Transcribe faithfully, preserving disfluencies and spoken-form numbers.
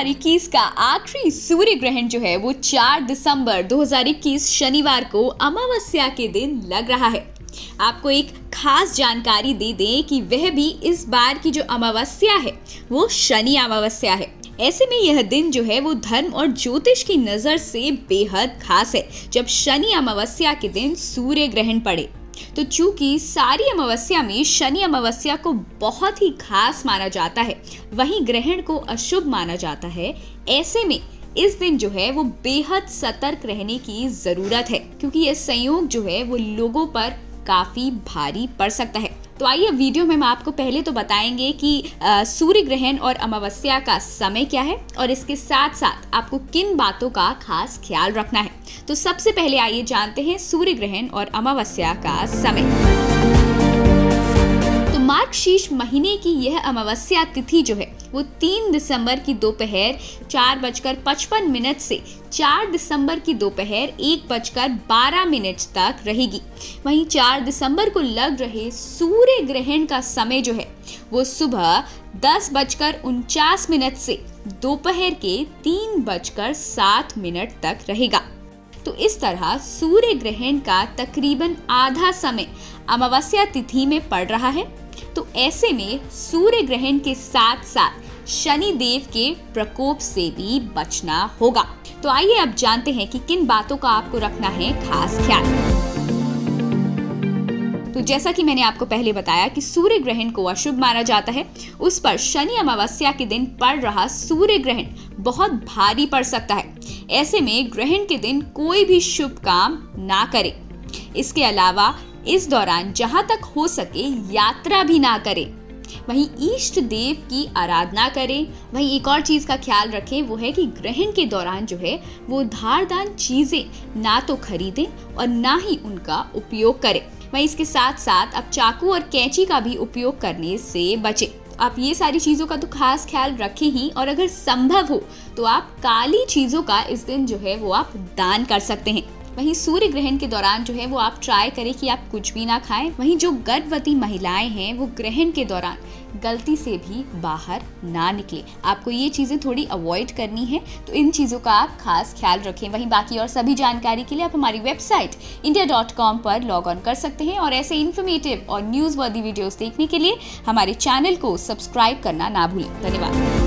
हज़ार इक्कीस का आखिरी सूर्य ग्रहण जो है वो चार दिसंबर दो हज़ार इक्कीस शनिवार को अमावस्या के दिन लग रहा है। आपको एक खास जानकारी दे दें कि वह भी इस बार की जो अमावस्या है वो शनि अमावस्या है। ऐसे में यह दिन जो है वो धर्म और ज्योतिष की नजर से बेहद खास है, जब शनि अमावस्या के दिन सूर्य ग्रहण पड़े। तो चूंकि सारी अमावस्या में शनि अमावस्या को बहुत ही खास माना जाता है, वहीं ग्रहण को अशुभ माना जाता है। ऐसे में इस दिन जो है वो बेहद सतर्क रहने की जरूरत है, क्योंकि यह संयोग जो है वो लोगों पर काफी भारी पड़ सकता है। तो आइए वीडियो में हम आपको पहले तो बताएंगे कि सूर्य ग्रहण और अमावस्या का समय क्या है और इसके साथ साथ आपको किन बातों का खास ख्याल रखना है। तो सबसे पहले आइए जानते हैं सूर्य ग्रहण और अमावस्या का समय। तो मार्गशीर्ष महीने की यह अमावस्या तिथि जो है वो तीन दिसंबर की दोपहर चार बजकर पचपन मिनट से चार दिसंबर की दोपहर एक बजकर बारह मिनट तक रहेगी। वहीं चार दिसंबर को लग रहे सूर्य ग्रहण का समय जो है वो सुबह दस बजकर उनचास मिनट से दोपहर के तीन बजकर सात मिनट तक रहेगा। तो इस तरह सूर्य ग्रहण का तकरीबन आधा समय अमावस्या तिथि में पड़ रहा है। तो ऐसे में सूर्य ग्रहण के साथ साथ शनि देव के प्रकोप से भी बचना होगा। तो आइए अब जानते हैं कि किन बातों का आपको रखना है खास ख्याल। तो जैसा कि मैंने आपको पहले बताया कि सूर्य ग्रहण को अशुभ माना जाता है, उस पर शनि अमावस्या के दिन पड़ रहा सूर्य ग्रहण बहुत भारी पड़ सकता है। ऐसे में ग्रहण के दिन कोई भी शुभ काम ना करें। इसके अलावा इस दौरान जहां तक हो सके यात्रा भी ना करें। वहीं इष्ट देव की आराधना करें। वहीं एक और चीज का ख्याल रखें, वो है कि ग्रहण के दौरान जो है वो धारदार चीजें ना तो खरीदें और ना ही उनका उपयोग करें। वहीं इसके साथ साथ आप चाकू और कैंची का भी उपयोग करने से बचें। आप ये सारी चीजों का तो खास ख्याल रखें ही, और अगर संभव हो तो आप काली चीजों का इस दिन जो है वो आप दान कर सकते हैं। वहीं सूर्य ग्रहण के दौरान जो है वो आप ट्राई करें कि आप कुछ भी ना खाएं। वहीं जो गर्भवती महिलाएं हैं वो ग्रहण के दौरान गलती से भी बाहर ना निकले। आपको ये चीजें थोड़ी अवॉइड करनी है, तो इन चीजों का आप खास ख्याल रखें। वहीं बाकी और सभी जानकारी के लिए आप हमारी वेबसाइट इंडिया डॉट कॉम पर लॉग ऑन कर सकते हैं, और ऐसे इन्फॉर्मेटिव और न्यूज वर्दी वीडियोस देखने के लिए हमारे चैनल को सब्सक्राइब करना ना भूलें। धन्यवाद।